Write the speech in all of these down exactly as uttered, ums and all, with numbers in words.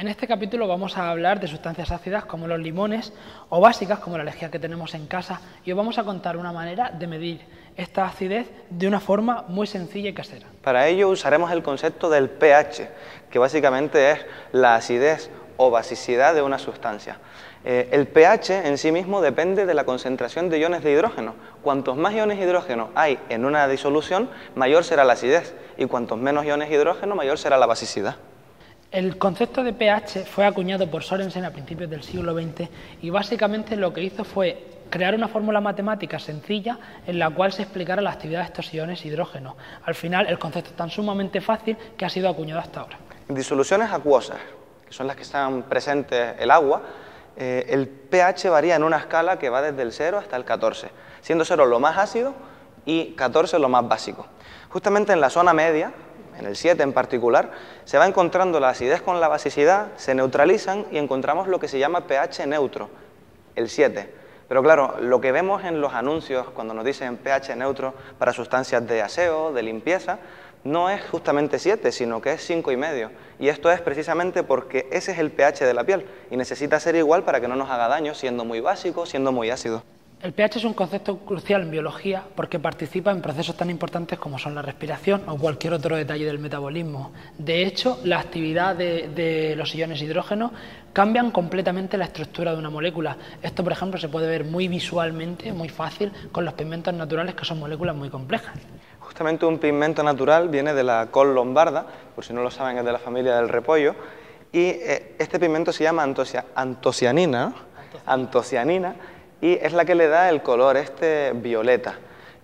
En este capítulo vamos a hablar de sustancias ácidas como los limones o básicas como la lejía que tenemos en casa y os vamos a contar una manera de medir esta acidez de una forma muy sencilla y casera. Para ello usaremos el concepto del pH, que básicamente es la acidez o basicidad de una sustancia. Eh, el pH en sí mismo depende de la concentración de iones de hidrógeno. Cuantos más iones de hidrógeno hay en una disolución, mayor será la acidez, y cuantos menos iones de hidrógeno, mayor será la basicidad. El concepto de pH fue acuñado por Sorensen a principios del siglo veinte y básicamente lo que hizo fue crear una fórmula matemática sencilla en la cual se explicara la actividad de estos iones hidrógeno. Al final el concepto es tan sumamente fácil que ha sido acuñado hasta ahora. En disoluciones acuosas, que son las que están presentes el agua, eh, el pH varía en una escala que va desde el cero hasta el catorce, siendo cero lo más ácido y catorce lo más básico. Justamente en la zona media, en el siete en particular, se va encontrando la acidez con la basicidad, se neutralizan y encontramos lo que se llama pH neutro, el siete. Pero claro, lo que vemos en los anuncios cuando nos dicen pH neutro para sustancias de aseo, de limpieza, no es justamente siete, sino que es cinco y medio. Y esto es precisamente porque ese es el pH de la piel y necesita ser igual para que no nos haga daño, siendo muy básico, siendo muy ácido. El pH es un concepto crucial en biología porque participa en procesos tan importantes como son la respiración o cualquier otro detalle del metabolismo. De hecho, la actividad de, de los iones hidrógeno cambian completamente la estructura de una molécula. Esto, por ejemplo, se puede ver muy visualmente, muy fácil, con los pigmentos naturales, que son moléculas muy complejas. Justamente un pigmento natural viene de la col lombarda, por si no lo saben es de la familia del repollo, y eh, este pigmento se llama antocia, antocianina, ¿no? antocianina, y es la que le da el color este violeta.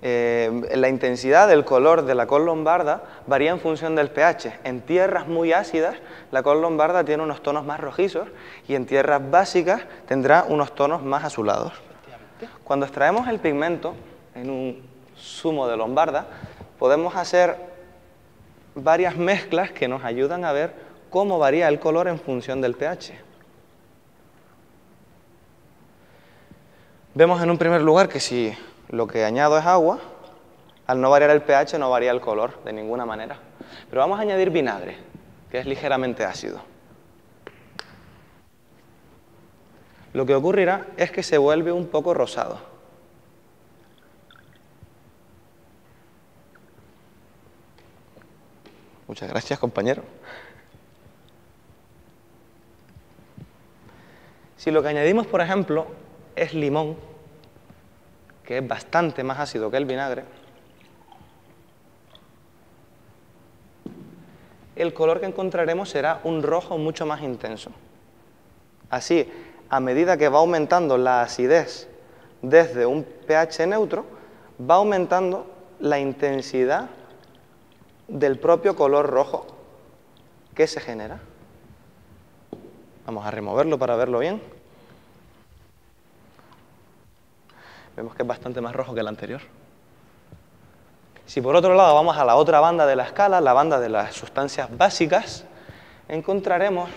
Eh, la intensidad del color de la col lombarda varía en función del pH. En tierras muy ácidas, la col lombarda tiene unos tonos más rojizos y en tierras básicas tendrá unos tonos más azulados. Cuando extraemos el pigmento en un zumo de lombarda, podemos hacer varias mezclas que nos ayudan a ver cómo varía el color en función del pH. Vemos en un primer lugar que si lo que añado es agua, al no variar el pH no varía el color de ninguna manera. Pero vamos a añadir vinagre, que es ligeramente ácido. Lo que ocurrirá es que se vuelve un poco rosado. Muchas gracias, compañero. Si lo que añadimos, por ejemplo, es limón, que es bastante más ácido que el vinagre, el color que encontraremos será un rojo mucho más intenso. Así, a medida que va aumentando la acidez desde un pH neutro, va aumentando la intensidad del propio color rojo que se genera. Vamos a removerlo para verlo bien. Vemos que es bastante más rojo que el anterior. Si por otro lado vamos a la otra banda de la escala, la banda de las sustancias básicas, encontraremos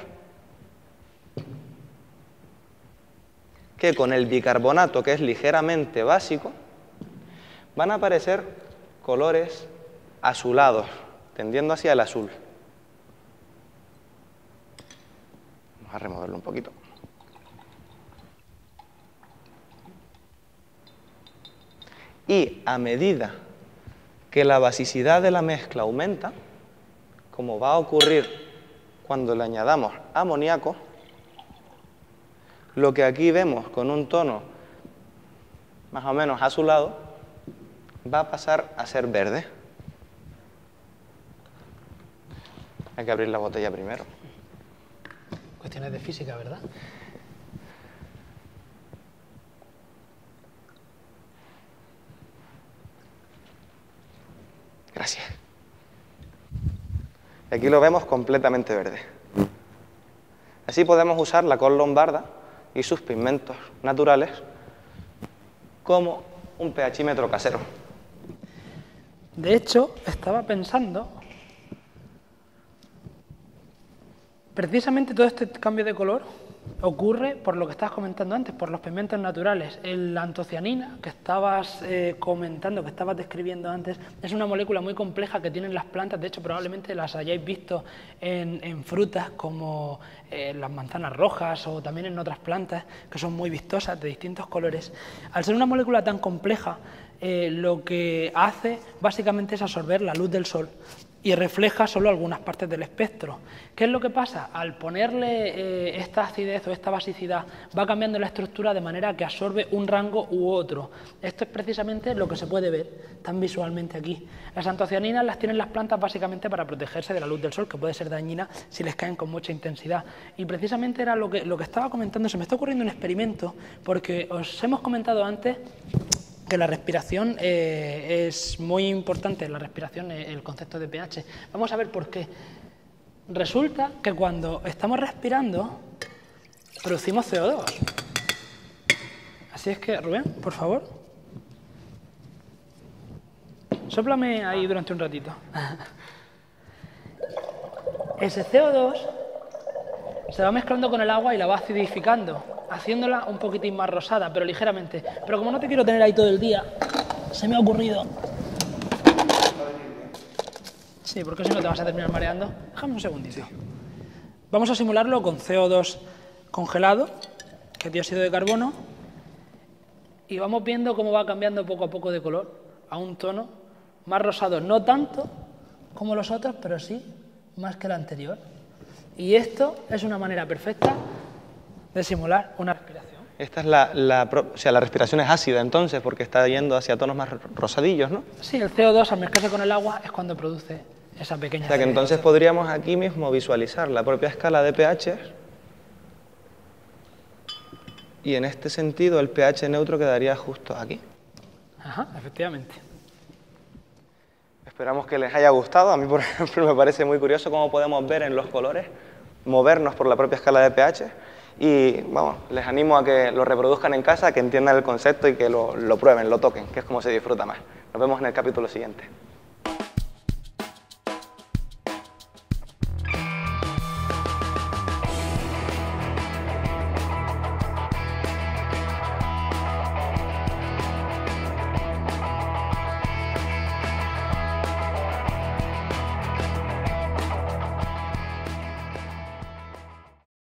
que con el bicarbonato, que es ligeramente básico, van a aparecer colores azulados, tendiendo hacia el azul. Vamos a removerlo un poquito. Y a medida que la basicidad de la mezcla aumenta, como va a ocurrir cuando le añadamos amoníaco, lo que aquí vemos con un tono más o menos azulado va a pasar a ser verde. Hay que abrir la botella primero. Cuestiones de física, ¿verdad? Gracias. Y aquí lo vemos completamente verde. Así podemos usar la col lombarda y sus pigmentos naturales como un pHímetro casero. De hecho, estaba pensando, precisamente todo este cambio de color ocurre por lo que estabas comentando antes, por los pigmentos naturales. La antocianina que estabas eh, comentando, que estabas describiendo antes, es una molécula muy compleja que tienen las plantas. De hecho, probablemente las hayáis visto en, en frutas como eh, las manzanas rojas o también en otras plantas que son muy vistosas, de distintos colores. Al ser una molécula tan compleja, eh, lo que hace básicamente es absorber la luz del sol y refleja solo algunas partes del espectro. ¿Qué es lo que pasa? Al ponerle eh, esta acidez o esta basicidad, va cambiando la estructura de manera que absorbe un rango u otro. Esto es precisamente lo que se puede ver tan visualmente aquí. Las antocianinas las tienen las plantas básicamente para protegerse de la luz del sol, que puede ser dañina si les caen con mucha intensidad. Y precisamente era lo que, lo que estaba comentando. Se me está ocurriendo un experimento, porque os hemos comentado antes que la respiración eh, es muy importante, la respiración, eh, el concepto de pH. Vamos a ver por qué. Resulta que cuando estamos respirando, producimos C O dos. Así es que, Rubén, por favor, sóplame ahí durante un ratito. Ese C O dos se va mezclando con el agua y la va acidificando, haciéndola un poquitín más rosada, pero ligeramente. Pero como no te quiero tener ahí todo el día, se me ha ocurrido... Sí, porque si no te vas a terminar mareando. Déjame un segundito. Vamos a simularlo con C O dos congelado, que es dióxido de carbono, y vamos viendo cómo va cambiando poco a poco de color a un tono más rosado. No tanto como los otros, pero sí más que el anterior. Y esto es una manera perfecta de simular una respiración. Esta es la, la, o sea, la respiración es ácida entonces, porque está yendo hacia tonos más rosadillos, ¿no? Sí, el C O dos al mezclarse con el agua es cuando produce esa pequeña... O sea que entonces podríamos aquí mismo visualizar la propia escala de pH y en este sentido el pH neutro quedaría justo aquí. Ajá, efectivamente. Esperamos que les haya gustado. A mí, por ejemplo, me parece muy curioso cómo podemos ver en los colores movernos por la propia escala de pH. Y vamos, les animo a que lo reproduzcan en casa, que entiendan el concepto y que lo, lo prueben, lo toquen, que es como se disfruta más. Nos vemos en el capítulo siguiente.